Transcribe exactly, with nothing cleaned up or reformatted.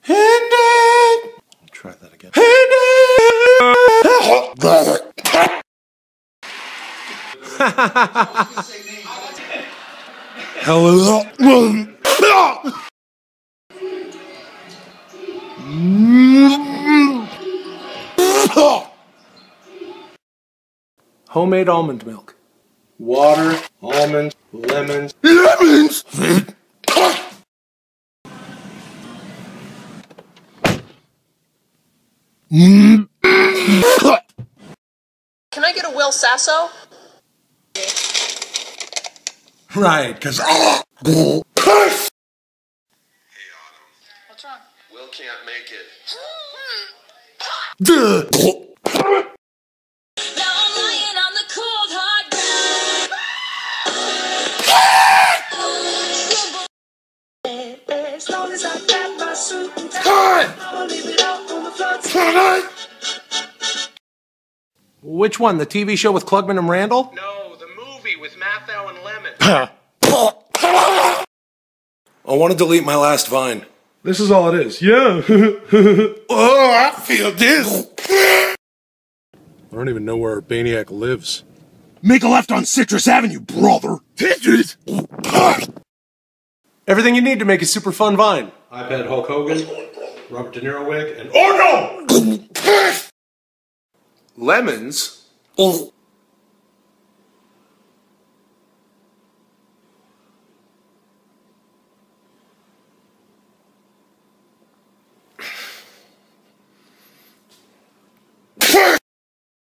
Finnegan. Try that again. Hello. Homemade almond milk. Water, almonds, lemons. Lemons! Can I get a Will Sasso? Right, because... Hey, Autumn. What's wrong? Will can't make it. Duh. Now I'm lying on the cold hard ground. As long as I got my suit and tie, I'll leave it out on the floor. Which one? The T V show with Klugman and Randall? No, the movie with Matthew and Lemon. I want to delete my last Vine. This is all it is. Yeah. Oh, I feel this. I don't even know where Baniac lives. Make a left on Citrus Avenue, brother. Citrus. Everything you need to make a super fun Vine. iPad Hulk Hogan, Robert De Niro wig, and oh no! Lemons?